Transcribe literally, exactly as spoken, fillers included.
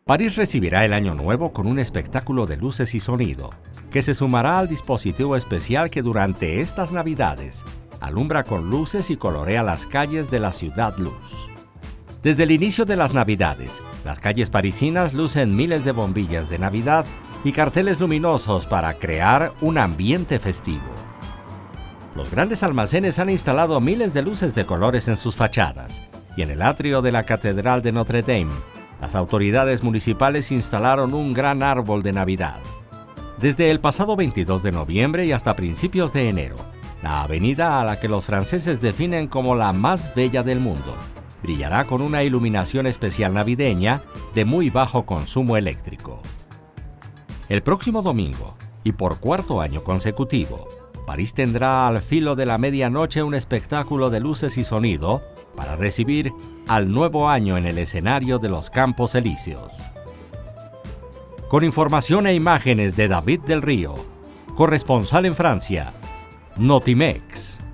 París recibirá el Año Nuevo con un espectáculo de luces y sonido, que se sumará al dispositivo especial que durante estas Navidades alumbra con luces y colorea las calles de la Ciudad Luz. Desde el inicio de las Navidades, las calles parisinas lucen miles de bombillas de Navidad y carteles luminosos para crear un ambiente festivo. Los grandes almacenes han instalado miles de luces de colores en sus fachadas, y en el atrio de la Catedral de Notre Dame, las autoridades municipales instalaron un gran árbol de Navidad. Desde el pasado veintidós de noviembre y hasta principios de enero, la avenida a la que los franceses definen como la más bella del mundo, brillará con una iluminación especial navideña de muy bajo consumo eléctrico. El próximo domingo, y por cuarto año consecutivo, París tendrá al filo de la medianoche un espectáculo de luces y sonido para recibir al nuevo año en el escenario de los Campos Elíseos. Con información e imágenes de David del Río, corresponsal en Francia, Notimex.